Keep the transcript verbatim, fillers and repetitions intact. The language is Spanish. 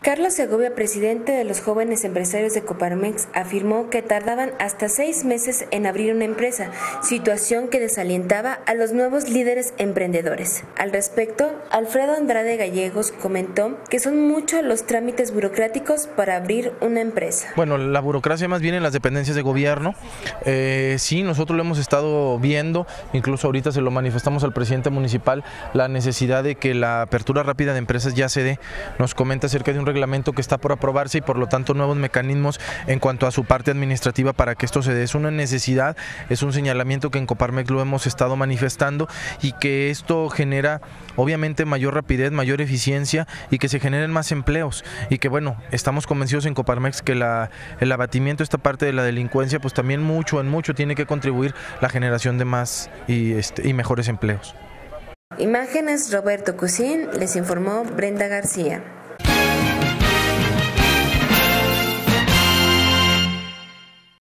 Carlos Segovia, presidente de los jóvenes empresarios de Coparmex, afirmó que tardaban hasta seis meses en abrir una empresa, situación que desalientaba a los nuevos líderes emprendedores. Al respecto, Alfredo Andrade Gallegos comentó que son muchos los trámites burocráticos para abrir una empresa. Bueno, la burocracia más bien en las dependencias de gobierno. Eh, sí, nosotros lo hemos estado viendo, incluso ahorita se lo manifestamos al presidente municipal, la necesidad de que la apertura rápida de empresas ya se dé. Nos comenta acerca de un reglamento que está por aprobarse y por lo tanto nuevos mecanismos en cuanto a su parte administrativa para que esto se dé. Es una necesidad, es un señalamiento que en Coparmex lo hemos estado manifestando y que esto genera obviamente mayor rapidez, mayor eficiencia y que se generen más empleos y que bueno, estamos convencidos en Coparmex que la, el abatimiento, esta parte de la delincuencia, pues también mucho, en mucho tiene que contribuir la generación de más y, este, y mejores empleos. Imágenes Roberto Cusín, les informó Brenda García.